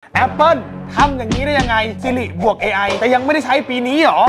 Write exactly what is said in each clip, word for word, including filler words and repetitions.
Apple ทำอย่างนี้ได้ยังไง Siri บวก เอ ไอ แต่ยังไม่ได้ใช้ปีนี้หรอ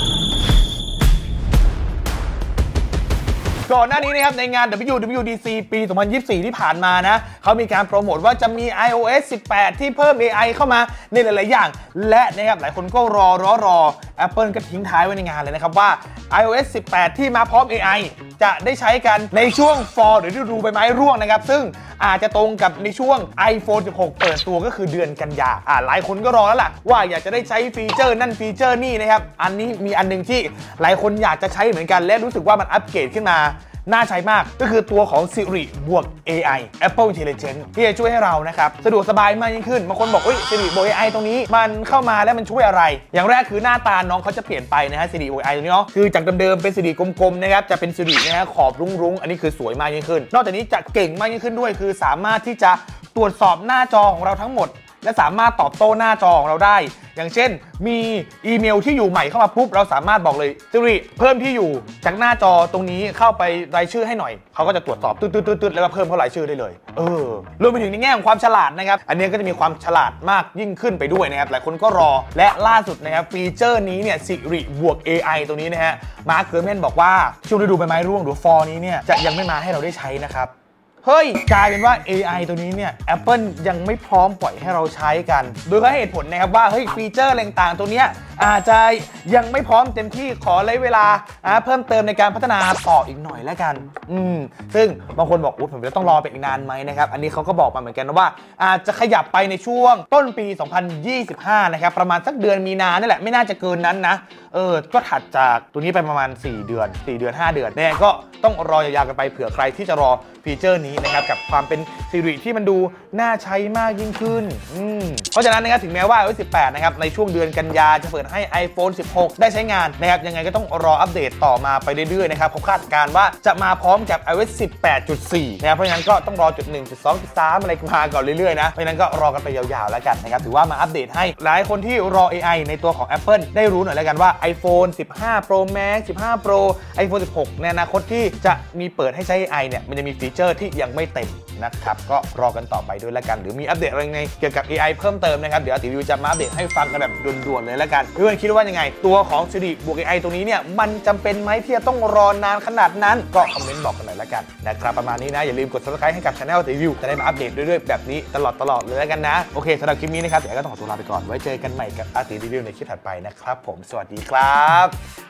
ก่อนหน้านี้นะครับในงาน ดับเบิลยู ดับเบิลยู ดี ซี ปี สองพันยี่สิบสี่ ที่ผ่านมานะเขามีการโปรโมทว่าจะมี ไอ โอ เอส สิบแปด ที่เพิ่ม เอ ไอ เข้ามาในหลายๆอย่างและนะครับหลายคนก็รอรอรอ Apple ก็ทิ้งท้ายไว้ในงานเลยนะครับว่า ไอ โอ เอส สิบแปด ที่มาพร้อม เอ ไอ จะได้ใช้กันในช่วง Fall หรือฤดูใบไม้ร่วงนะครับซึ่งอาจจะตรงกับในช่วง iPhone สิบหก เปิดตัวก็คือเดือนกันยาอ่าหลายคนก็รอแล้วล่ะว่าอยากจะได้ใช้ฟีเจอร์นั่นฟีเจอร์นี่นะครับอันนี้มีอันนึงที่หลายคนอยากจะใช้เหมือนกันและรู้สึกว่ามันอัปเกรดขึ้นมาน่าใช้มากก็คือตัวของ Siri บวก เอ ไอ Apple Intelligence ที่จะช่วยให้เรานะครับสะดวกสบายมากยิ่งขึ้นบางคนบอกเอ้ย Siri บวก เอ ไอ ตรงนี้มันเข้ามาแล้วมันช่วยอะไรอย่างแรกคือหน้าตาน้องเขาจะเปลี่ยนไปนะฮะ Siri บวก เอ ไอ ตรงนี้เนาะคือจากเดิมๆเป็น Siri กลมๆนะครับจะเป็น Siri นะฮะขอบรุ้งๆอันนี้คือสวยมากยิ่งขึ้นนอกจากนี้จะเก่งมากยิ่งขึ้นด้วยคือสามารถที่จะตรวจสอบหน้าจอของเราทั้งหมดและสามารถตอบโต้หน้าจอของเราได้อย่างเช่นมีอีเมลที่อยู่ใหม่เข้ามาปุ๊บเราสามารถบอกเลย Siri เพิ่มที่อยู่จากหน้าจอตรงนี้เข้าไปรายชื่อให้หน่อยเขาก็จะตรวจสอบตืดๆๆแล้วก็เพิ่มเข้ารายชื่อได้เลยเออรวมไปถึงในแง่ของความฉลาดนะครับอันนี้ก็จะมีความฉลาดมากยิ่งขึ้นไปด้วยนะครับหลายคนก็รอและล่าสุดนะครับฟีเจอร์นี้เนี่ย Siri บวก เอ ไอ ตัวนี้นะฮะมาร์ค เกอร์เมนบอกว่าช่วงฤดูใบไม้ร่วงหรือ Fall นี้เนี่ยจะยังไม่มาให้เราได้ใช้นะครับเฮ้ยกลายเป็นว่า เอ ไอ ตัวนี้เนี่ย Apple ยังไม่พร้อมปล่อยให้เราใช้กันโดยให้เหตุผลนะครับว่าเฮ้ยฟีเจอร์ต่างๆตัวเนี้ยอาจจะยังไม่พร้อมเต็มที่ขอระยะเวลาเพิ่มเติมในการพัฒนาต่ออีกหน่อยแล้วกันอืมซึ่งบางคนบอกว่าผมจะต้องรอไปอีกนานไหมนะครับอันนี้เขาก็บอกมาเหมือนกันนะว่าอาจจะขยับไปในช่วงต้นปีสองพันยี่สิบห้านะครับประมาณสักเดือนมีนานี่แหละไม่น่าจะเกินนั้นนะเออก็ถัดจากตัวนี้ไปประมาณสี่เดือนสี่เดือนห้าเดือนเนี่ยก็ต้องรอยาวๆกันไปเผื่อใครที่จะรอฟีเจอร์นี้นะครับกับความเป็น Siri ที่มันดูน่าใช้มากยิ่งขึ้นอืมเพราะฉะนั้นนะครับถึงแม้ว่า ไอ โอ เอส สิบแปดนะครับในช่วงเดือนกันยาจะเปิดให้ iPhone สิบหก ได้ใช้งานนะครับยังไงก็ต้องรออัปเดตต่อมาไปเรื่อยๆนะครับเขาคาดการณ์ว่าจะมาพร้อมกับ ไอ โอ เอส สิบแปดจุดสี่ นะครับเพราะฉะนั้นก็ต้องรอจุดหนึ่งจุดสองจุดสามอะไรมาก่อนเรื่อยๆนะเพราะฉะนั้นก็รอกันไปยาวๆแล้วกันนะครับถือว่ามาอัปเดตให้หลายคนที่รอ เอ ไอ ในตัวของ Apple ได้รู้หน่อยแล้วกันว่า iPhone สิบห้า Pro Max สิบห้า Pro iPhone สิบหกในอนาคตที่จะมีเปิดให้ใช้ เอ ไอ เนี่ยมันจะมีฟีเจอร์ที่ยังไม่เต็มนะครับก็รอกันต่อไปด้วยแล้วกันหรือมีอัปเดตอะไรไงเกี่ยวกับ เอ ไอ เพิ่มเติมนะครับเดี๋ยวติวิวจะมาอัปเดตให้ฟังกันแบบด่วนๆเลยแล้วกันเพื่อนคิดว่ายังไงตัวของ Siri บวก เอ ไอ ตรงนี้เนี่ยมันจำเป็นไหมที่จะต้องรอนานขนาดนั้นก็คอมเมนต์บอกกันหน่อยแล้วกันนะครับประมาณนี้นะอย่าลืมกด Subscribe ให้กับ Channel ติวิวจะได้มาอัปเดตเรื่อยๆแบบนี้ตลอดๆเลยแล้วกันนะโอเคสำหรับคลิปนี้นะครับเดี๋ยวก็ต้องขอตัวลาไปก่อนไว้เจอกันใหม่กับอาติรีวิวในคลิปถัดไปนะครับผมสวัสดีครับ